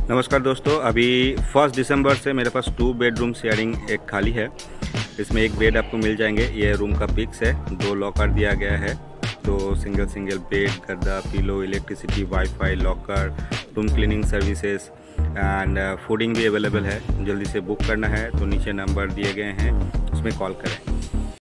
नमस्कार दोस्तों, अभी 1 दिसंबर से मेरे पास 2 बेडरूम शेयरिंग एक खाली है। इसमें एक बेड आपको मिल जाएंगे। ये रूम का पिक्स है। 2 लॉकर दिया गया है, तो सिंगल बेड, गद्दा, pillow, electricity, wifi, locker, room cleaning services and fooding भी अवेलेबल है। जल्दी से बुक करना है तो नीचे नंबर दिए गए हैं, उसमें कॉल करें।